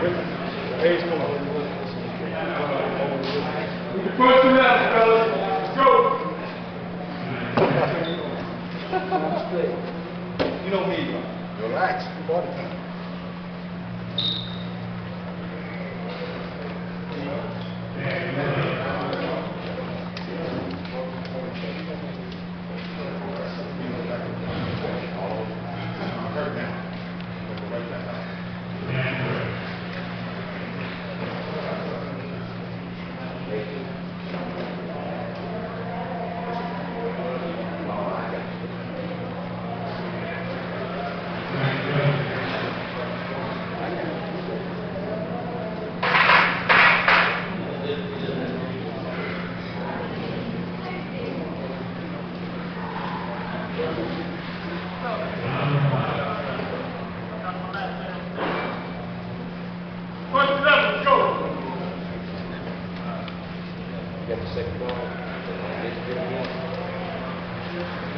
Hey, come on. First round, fellas. Let's go. You know me, bro. Relax. Body time. Get the second ball.